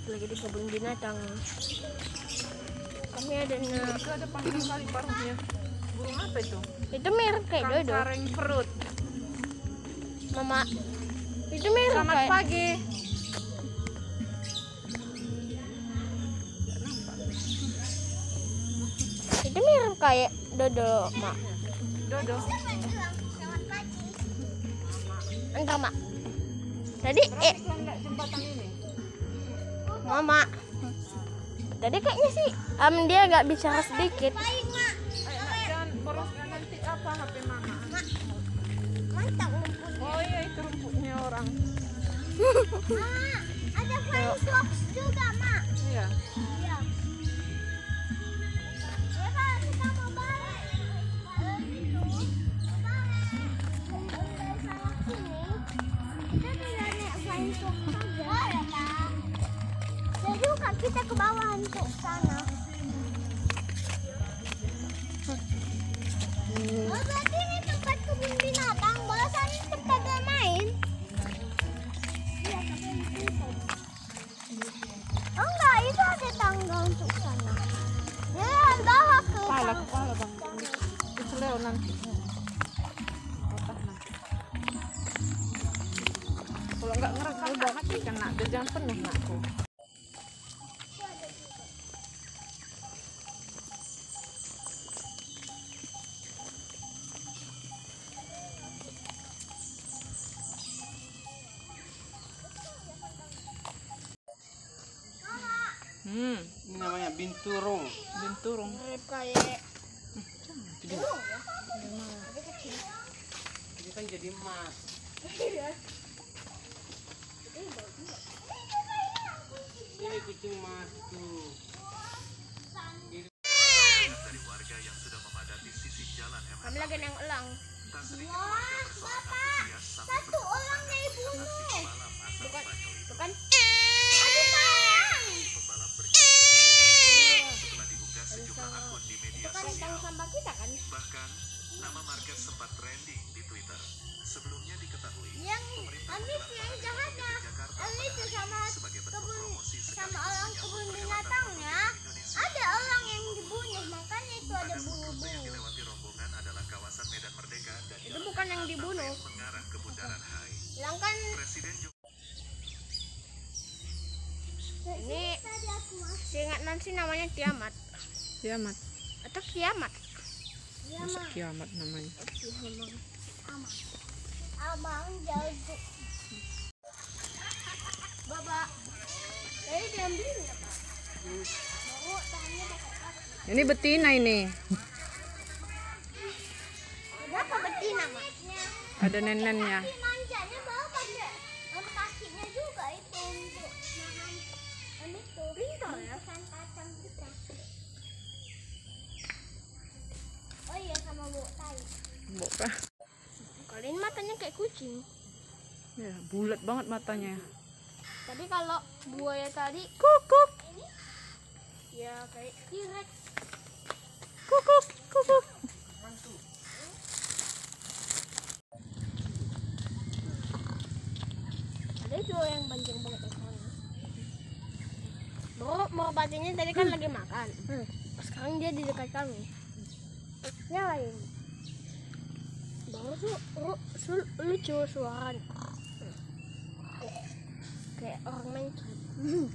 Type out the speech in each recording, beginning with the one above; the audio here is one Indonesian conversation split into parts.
lagi di kebun binatang. Kami ada Itu ada panjang kali paruhnya. Burung apa itu? itu mirip kayak dodo. Kareng perut. Mama, itu mirip Selamat kayak pagi. itu mirip kayak dodo, Mak. Dodo. Entar, Mak. Tadi Berarti kalau nggak jembatan ini. Mama. Tadi kayaknya sih dia agak bicara sedikit. Ayo nak, jangan boroskan nanti apa HP mama. Mantap rumput. Oh iya itu rumputnya orang. Ada flying fox juga, Mak. Iya. Iya. Ya, Pak, kita mau balik. Kita tidak naik flying fox saja. Boleh, Pak. Dan juga kita ke bawah untuk sana. Oh, berarti ini tempat kebun binatang. Bahasanya tempat bermain. Iya, tapi ditutup. Oh enggak, itu ada tangga untuk sana. Ya, bawa ke Kepala tangga. bang. Itu leo nanti. Otak nanti. Kalau nggak ngerekam udah mati kan nak. Dia jangan penuh nakku. Ini namanya binturong. Binturong. Mirip kayak Dia kan jadi emas. Ini kucing emas tuh. kami lagi nang elang. Wah, Bapak, satu orang dibunuh. Bukan. Aduh, sayang. Itu kan tang sampah kita kan? Bahkan nama market sempat trending di Twitter. Sebelumnya diketahui Yang Alif yang jahatnya, Alif sama orang kebun binatangnya. Ada orang yang dibunuh, makanya itu ada yang bunga-bunga. dilewati rombongan adalah kawasan Medan Merdeka dan Itu bukan yang dibunuh. mengarah ke Bundaran HI. Yang kan Presiden Jokowi ini seingat Nancy namanya Kiamat Kiamat. atau Kiamat. Masa kiamat namanya. Abang jago. Bapak, tadi diambil ya Pak? Mau tangannya pakai kaki. Ini betina ini. Berapa betina, Mak? Ada nenennya. Tapi manjanya bawa pakai kakinya juga itu untuk nahan itu. Pintar ya? Kacang kita. Oh iya, sama bau tai. Bokah. Kali ini matanya kayak kucing. Ya, bulat banget matanya. Tadi kalau buaya tadi Kukuk, ini ya kayak T-Rex. kukuk, kukuk. Ada juga yang banjir banget ekornya. Merpatinya tadi kan lagi makan. Sekarang dia di dekat kami. Nyalain. Baru tuh lucu suaranya. Kayak orang main game.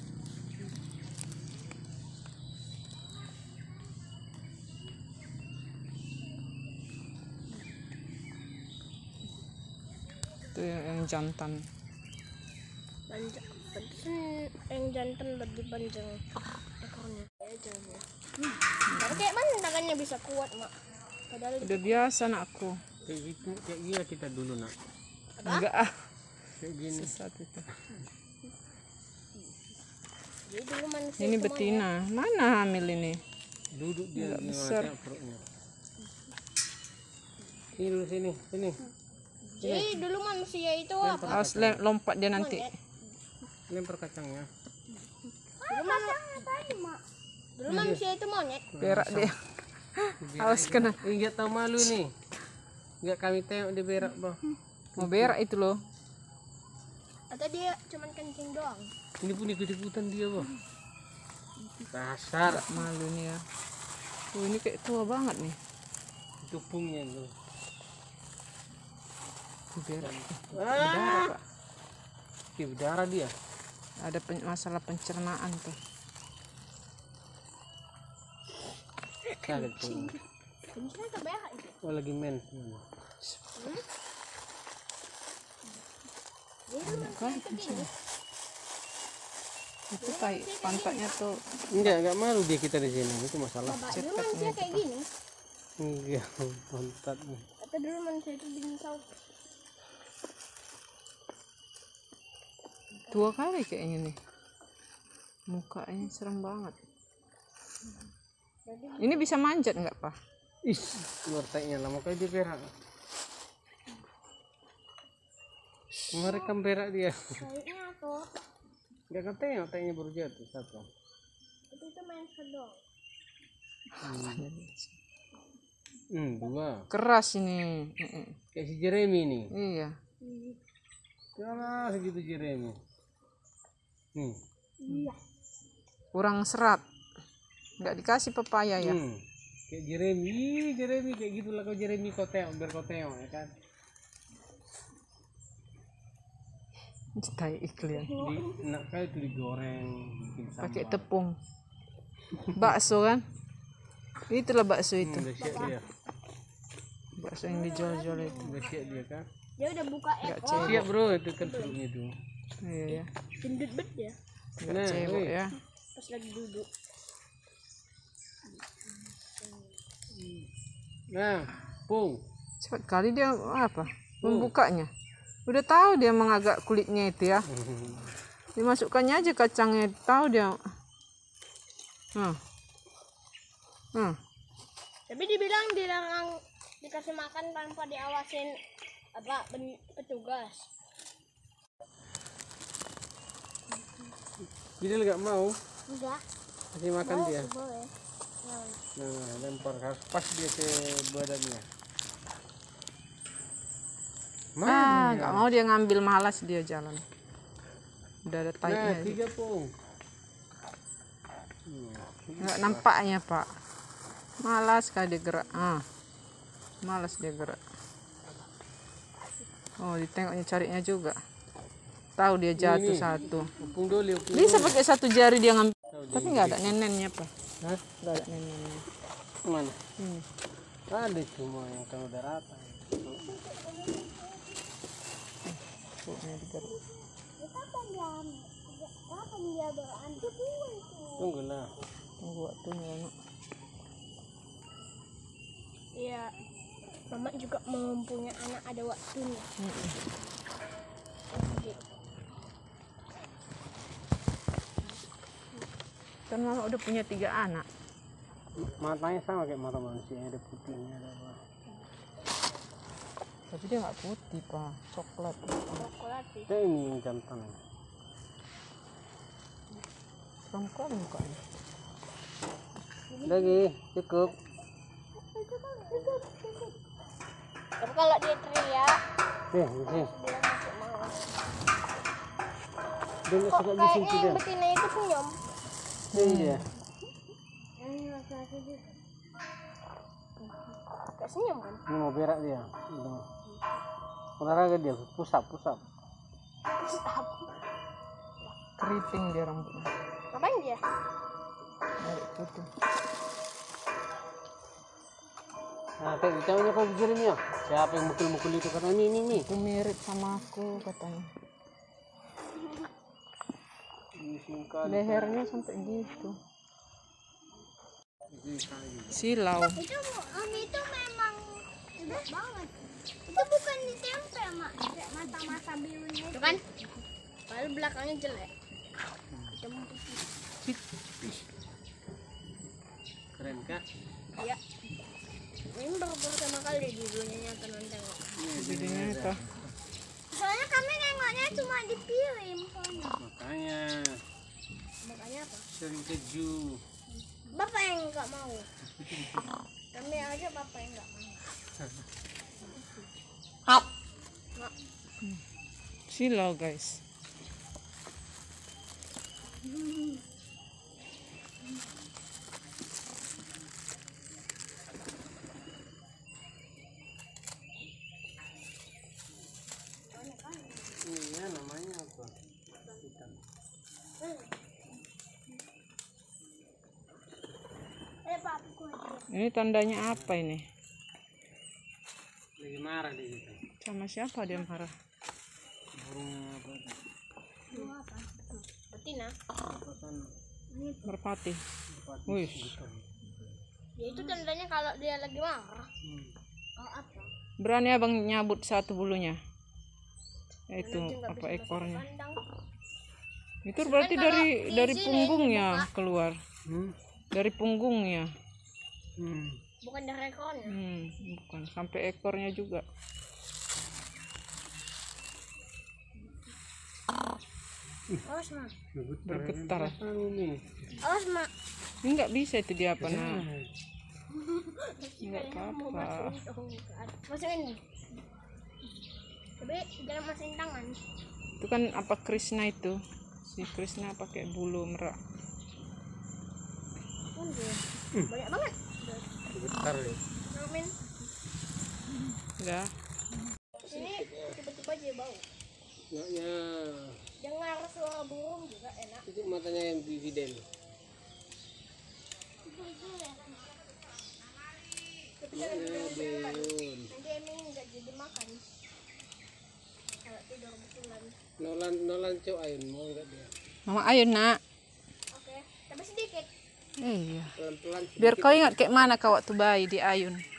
Itu yang jantan. Pantesan yang jantan lebih panjang ekornya. Tapi kayak mana tangannya bisa kuat, Mak? Padahal Udah biasa nakku. Kayak gini kita dulu nak. Enggak ah. Kayak gini. Sesat itu. jadi dulu manusia Ini itu betina. Mana hamil ini? Duduk dia Nggak di besar. perutnya. Sini dulu sini. Jadi dulu manusia itu apa? Awas lompat dia nanti. Monyet. Lempar kacangnya. Dulu manusia itu monyet. Berak dia. Awas kena. Enggak tahu malu nih. Enggak kami tengok dia berak bang. Mau berak itu loh. Atau dia cuman kencing doang? Ini pun ikut-ikutan dia, Bang. Dasar. Malu nih ya. Ini kayak tua banget nih. Itu pungnya itu. Berdarah, Pak. Oke, berdarah dia. Ada masalah pencernaan tuh. Kaget tuh. Kencingnya ke BH itu. Oh, lagi men. Itu kayak pantatnya tuh Enggak malu dia kita di sini. Itu masalah. Bapak dulu manusia kayak gini. Enggak, pantatnya. Kata dulu manusia itu dinosaurus. tua kali kayaknya nih. Mukanya serem banget. Ini bisa manjat nggak, Pak? Ih, keluar tainya lama kali dia berak. Merekam berak dia. Kayaknya tuh. Enggak katanya tainya baru jatuh satu. Itu main sedang. Dua. Keras ini. Kayak si Jeremy nih. Iya. Keras segitu Jeremy. Nih. Iya. Kurang serat. Nggak dikasih pepaya ya. Kayak Jeremy kayak gitulah kau Jeremy kau tengok biar kau tengok ya kan. Tai iklan. Enak kali itu digoreng bikin sambal. Pakai tepung. Bakso kan? Itulah bakso itu. Udah siap dia. Bakso yang dijual-jual itu. Udah siap dia kan. Dia udah buka Nggak ekor. cewek. Siap bro itu kan perutnya itu. Iya ya. Gendut bet ya. Nggak Nah, cewek wih. ya. Pas lagi duduk. Nah, pung. Cepat kali dia apa? Membukanya. Udah tahu dia mengagak kulitnya itu ya. Dimasukkannya aja kacangnya, tahu dia. Tapi dibilang dilarang dikasih makan tanpa diawasin petugas. Jadi nggak mau Enggak. kasih makan dia. Boleh. Nah, lempar harus pas dia ke badannya. Nggak mau dia ngambil, malas dia jalan. Udah ada Nah, taiknya. 3 pung. Nggak nampaknya, Pak. Malas kali dia gerak. Malas dia gerak. Oh, ditengoknya carinya juga. Tahu dia jatuh Ini. satu. Pung doli. Bisa pakai satu jari dia ngambil. Tapi nggak ada nenennya, Pak. Hah? Nggak ada nenennya. Mana? Ini. Ada cuma yang kan udah rata. Pokoknya digaruk. Kapan dia berantuk itu? Tunggulah. Tunggu waktunya, Nak. Iya. Mama juga mempunyai anak ada waktunya. Kan Mama udah punya 3 anak. Matanya sama kayak mata manusia, ada putihnya ada apa. Tapi dia nggak putih, Pak. Coklat. Coklat sih. Kayak ini yang jantan. Serem mukanya. Lagi cukup. Tapi kalau dia teriak, Sini. dia masuk mau. Dia nggak Kok suka kayaknya bising dia. yang betina itu senyum? Iya. Yang laki-laki juga. Gak senyum kan? Ini mau berak dia. Udah. Olahraga dia, pusap. Keriting dia rambutnya. Ngapain dia? Narik putih. Nah, kayak ditanya kau Jeremy ya. Siapa yang mukul-mukul itu kata ini. Itu mirip sama aku katanya. Lehernya sampai gitu. Silau. Itu memang hebat banget. Itu bukan ditempel, Mak. Kayak mata-mata birunya itu kan? Lalu belakangnya jelek. Keren kak. Iya. Ini baru pertama kali di dunia nyata nonton. Videonya itu. Soalnya kami nengoknya cuma di film soalnya. Makanya apa? Sering keju. Bapak yang nggak mau. Kami aja bapak yang nggak mau. Silau, guys. Iya, namanya apa? Ikan. Papiku aja. Ini tandanya apa ini? Lagi marah dia gitu. Sama siapa dia marah? Burung apa itu? Burung apa? Betina. Merpati. Wih, Ya itu tandanya kalau dia lagi marah. Oh apa? berani abang nyabut satu bulunya. Itu Nanti nggak apa bisa masuk ekornya? kandang. Itu berarti Kan kalau dari di sini punggungnya dibuka. keluar. Dari punggungnya. Bukan dari ekornya. Bukan sampai ekornya juga. Awas mak. Bergetar. Ini. Awas mak. Ini nggak bisa itu dia apa nah? Nggak Mau apa-apa. masukin nih. Tapi jangan masukin tangan. Itu kan apa Krishna itu? Si Krishna pakai bulu merak. Banyak banget. Getar ya. Amin. Udah. Ini tiba-tiba aja bau. Maknya Dengar suara burung juga enak. itu matanya yang dividen. Tapi Maknya Beun. nanti Eming nggak jadi makan. Kalau tidur betulan. Nolan cok ayun mau enggak dia? Mama ayo nak. Oke, tapi sedikit. Iya. Pelan-pelan. Biar kau ingat kayak mana kau waktu bayi di Ayun.